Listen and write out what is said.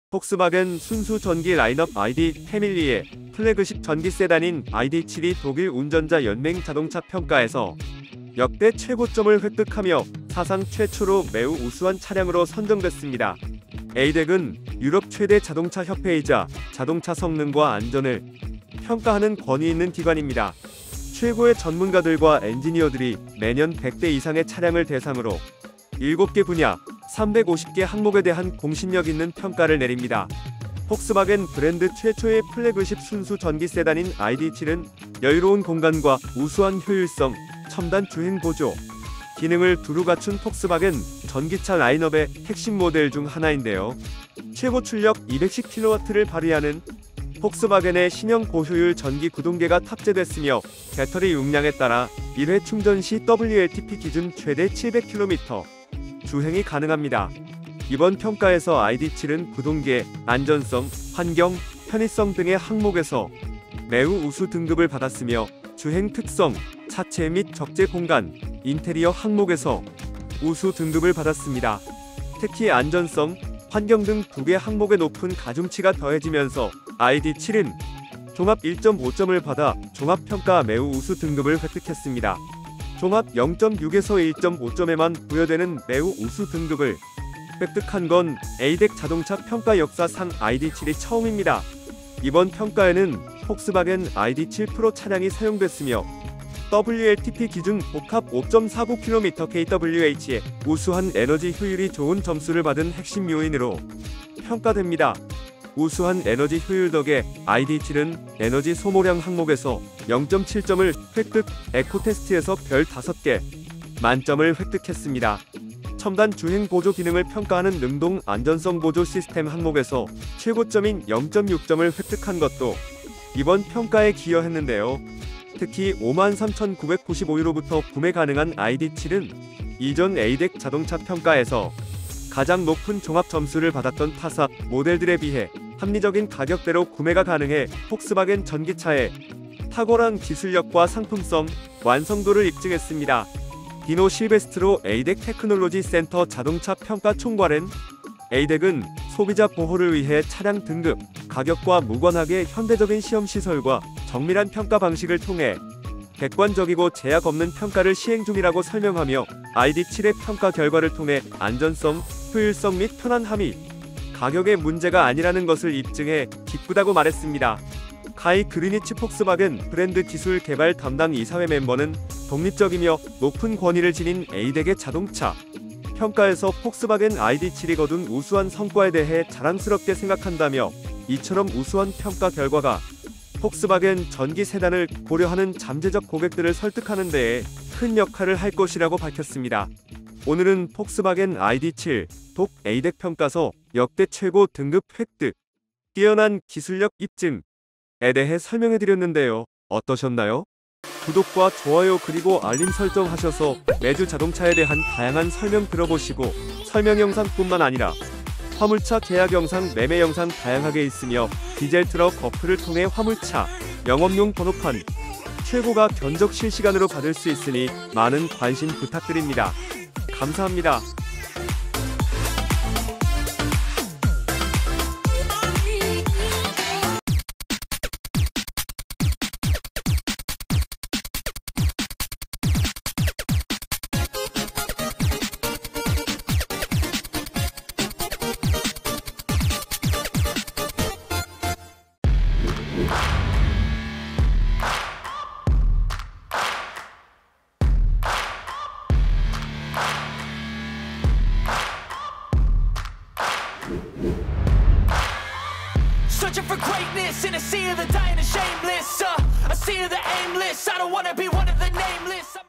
폭스바겐 순수 전기 라인업 ID 패밀리의 플래그십 전기 세단인 ID.7이 독일 운전자 연맹 자동차 평가에서 역대 최고점을 획득하며 사상 최초로 매우 우수한 차량으로 선정됐습니다. ADAC은 유럽 최대 자동차 협회이자 자동차 성능과 안전을 평가하는 권위 있는 기관입니다. 최고의 전문가들과 엔지니어들이 매년 100대 이상의 차량을 대상으로 7개 분야 350개 항목에 대한 공신력 있는 평가를 내립니다. 폭스바겐 브랜드 최초의 플래그십 순수 전기 세단인 ID.7은 여유로운 공간과 우수한 효율성, 첨단 주행 보조 기능을 두루 갖춘 폭스바겐 전기차 라인업의 핵심 모델 중 하나인데요. 최고 출력 210kW를 발휘하는 폭스바겐의 신형 고효율 전기 구동계가 탑재됐으며 배터리 용량에 따라 1회 충전 시 WLTP 기준 최대 700km 주행이 가능합니다. 이번 평가에서 ID.7은 구동계, 안전성, 환경, 편의성 등의 항목에서 매우 우수 등급을 받았으며 주행 특성, 차체 및 적재 공간, 인테리어 항목에서 우수 등급을 받았습니다. 특히 안전성, 환경 등 2개 항목의 높은 가중치가 더해지면서 ID.7은 종합 1.5점을 받아 종합평가 매우 우수 등급을 획득했습니다. 종합 0.6에서 1.5점에만 부여되는 매우 우수 등급을 획득한 건 ADAC 자동차 평가 역사상 ID.7이 처음입니다. 이번 평가에는 폭스바겐 ID.7 프로 차량이 사용됐으며 WLTP 기준 복합 5.49km kWh의 우수한 에너지 효율이 좋은 점수를 받은 핵심 요인으로 평가됩니다. 우수한 에너지 효율 덕에 ID.7은 에너지 소모량 항목에서 0.7점을 획득, 에코 테스트에서 별 5개 만점을 획득했습니다. 첨단 주행 보조 기능을 평가하는 능동 안전성 보조 시스템 항목에서 최고점인 0.6점을 획득한 것도 이번 평가에 기여했는데요. 특히 53,995유로부터 구매 가능한 ID.7은 이전 ADAC 자동차 평가에서 가장 높은 종합 점수를 받았던 타사 모델들에 비해 합리적인 가격대로 구매가 가능해 폭스바겐 전기차의 탁월한 기술력과 상품성, 완성도를 입증했습니다. 디노 실베스트로 ADAC 테크놀로지 센터 자동차 평가 총괄은 ADAC은 소비자 보호를 위해 차량 등급, 가격과 무관하게 현대적인 시험 시설과 정밀한 평가 방식을 통해 객관적이고 제약 없는 평가를 시행 중이라고 설명하며 ID.7의 평가 결과를 통해 안전성, 효율성 및 편안함이 가격의 문제가 아니라는 것을 입증해 기쁘다고 말했습니다. 카이 그리니치 폭스바겐 브랜드 기술 개발 담당 이사회 멤버는 독립적이며 높은 권위를 지닌 ADAC의 자동차 평가에서 폭스바겐 ID.7이 거둔 우수한 성과에 대해 자랑스럽게 생각한다며 이처럼 우수한 평가 결과가 폭스바겐 전기 세단을 고려하는 잠재적 고객들을 설득하는 데에 큰 역할을 할 것이라고 밝혔습니다. 오늘은 폭스바겐 ID.7 독 ADAC 평가서 역대 최고 등급 획득, 뛰어난 기술력 입증에 대해 설명해드렸는데요. 어떠셨나요? 구독과 좋아요 그리고 알림 설정하셔서 매주 자동차에 대한 다양한 설명 들어보시고 설명 영상뿐만 아니라 화물차 계약 영상, 매매 영상 다양하게 있으며 디젤 트럭 어플을 통해 화물차 영업용 번호판 최고가 견적 실시간으로 받을 수 있으니 많은 관심 부탁드립니다. 감사합니다. Searching for greatness in a sea of the dying and shameless, a sea of the aimless. I don't wanna be one of the nameless.